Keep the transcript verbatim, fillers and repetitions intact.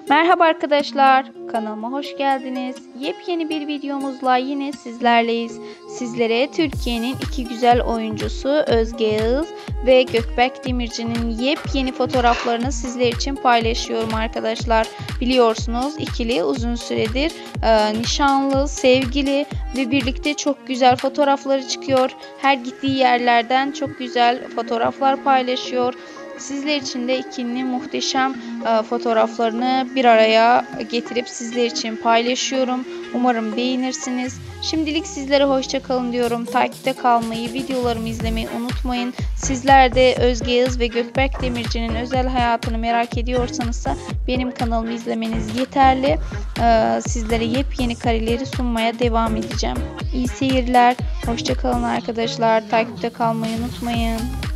Merhaba arkadaşlar, kanalıma hoş geldiniz. Yepyeni bir videomuzla yine sizlerleyiz. Sizlere Türkiye'nin iki güzel oyuncusu Özge Yağız ve Gökberk Demirci'nin yepyeni fotoğraflarını sizler için paylaşıyorum arkadaşlar. Biliyorsunuz ikili uzun süredir e, nişanlı, sevgili ve birlikte çok güzel fotoğrafları çıkıyor. Her gittiği yerlerden çok güzel fotoğraflar paylaşıyor. Sizler için de ikilinin muhteşem e, fotoğraflarını bir araya getirip sizler için paylaşıyorum. Umarım beğenirsiniz. Şimdilik sizlere hoşça kalın diyorum. Takipte kalmayı, videolarımı izlemeyi unutmayın. Sizler de Özge Yağız ve Gökberk Demirci'nin özel hayatını merak ediyorsanız da benim kanalımı izlemeniz yeterli. E, sizlere yepyeni kareleri sunmaya devam edeceğim. İyi seyirler. Hoşça kalın arkadaşlar. Takipte kalmayı unutmayın.